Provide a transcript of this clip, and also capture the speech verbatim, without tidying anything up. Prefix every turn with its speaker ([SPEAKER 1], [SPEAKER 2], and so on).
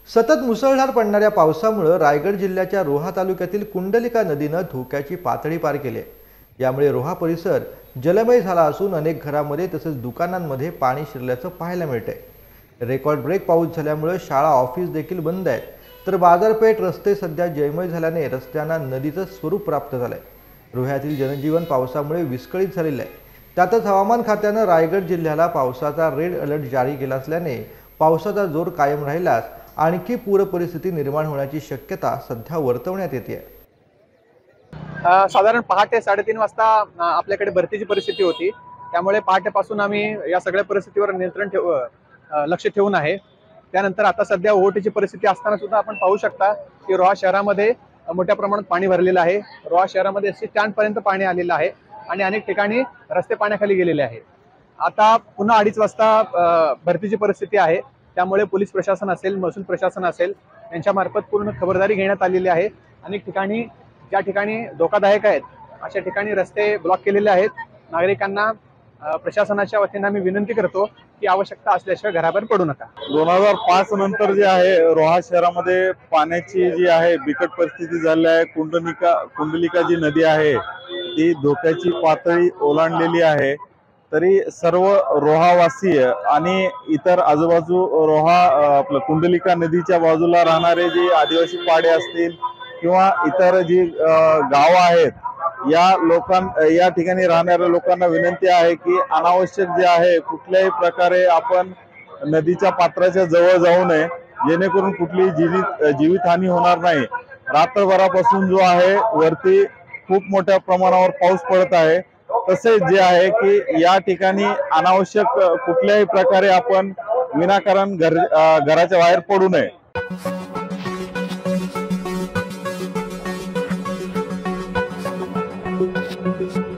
[SPEAKER 1] सतत मुसळधार पडणाऱ्या पावसामुळे रायगड जिल्ह्याच्या रोहा तालुक्यातील कुंडलिका नदीनं धोक्याची पातळी पार केली आहे। यामुळे रोहा परिसर जलमय झाला असून अनेक घरांमध्ये तसेच दुकानांमध्ये पाणी शिरल्याचं पाहायला मिळतंय। रेकॉर्ड ब्रेक पाऊस झाल्यामुळे शाळा ऑफिस देखील बंद आहेत, तर बाजारपेठ रस्ते सध्या जलमय झाल्याने रस्त्यांना नदीचं स्वरूप प्राप्त झालंय। रोह्यातील जनजीवन पावसामुळे विस्कळीत झालेलं आहे। त्यातच हवामान खात्यानं रायगड जिल्ह्याला पावसाचा रेड अलर्ट जारी केला असल्याने पावसाचा जोर कायम राहिल्यास आणखी पूर परिस्थिती निर्माण होण्याची शक्यता सध्या वर्तवण्यात येते।
[SPEAKER 2] साधारण पहाटे साडेतीन वाजता आपल्याकडे भरतीची परिस्थिती होती, त्यामुळे पहाटेपासून आम्ही या सगळ्या परिस्थितीवर नियंत्रण ठेव लक्ष ठेवून आहे। त्यानंतर आता सध्या ओहोटीची परिस्थिती असताना सुद्धा आपण पाहू शकता की रोहा शहरामध्ये मोठ्या प्रमाणात पाणी भरलेलं आहे। रोहा शहरामध्ये एस टी स्टँड पर्यंत पाणी आलेलं आहे आणि अनेक ठिकाणी रस्ते पाण्याखाली गेलेले आहेत। आता पुन्हा अडीच वाजता भरतीची परिस्थिती आहे, त्यामुळे पोलीस प्रशासन असेल, महसूल प्रशासन असेल यांच्यामार्फत पूर्ण खबरदारी घेण्यात आलेली आहे। अनेक ठिकाणी ज्या ठिकाणी धोकादायक आहेत अशा ठिकाणी रस्ते ब्लॉक केलेले आहेत। नागरिकांना प्रशासनाच्या वतीने आम्ही विनंती करतो की आवश्यकता असल्याशिवाय घराबाहेर पडू नका।
[SPEAKER 3] दोन हजार पाच नंतर जे आहे रोहा शहरामध्ये पाण्याची जी आहे बिकट परिस्थिती झाली आहे। कुंडलिका कुंडलिका जी नदी आहे ती धोक्याची पातळी ओलांडलेली आहे। तरी सर्व रोहावासी आणि इतर आजूबाजू रोहा आपलं कुंडलिका नदीच्या बाजूला राहणारे जे आदिवासी पाडे असतील किंवा इतर जी गावं आहेत, या लोकां या ठिकाणी राहणाऱ्या लोकांना विनंती आहे की अनावश्यक जे आहे कुठल्याही प्रकारे आपण नदीच्या पात्राच्या जवळ जाऊ नये, जेणेकरून कुठलीही जीवित जीवितहानी होणार नाही। रात्रभरापासून जो आहे वरती खूप मोठ्या प्रमाणावर पाऊस पडत आहे। तसेच जे आहे की या ठिकाणी अनावश्यक कुठल्याही प्रकारे आपण विनाकारण घर घराच्या बाहेर पडू नये।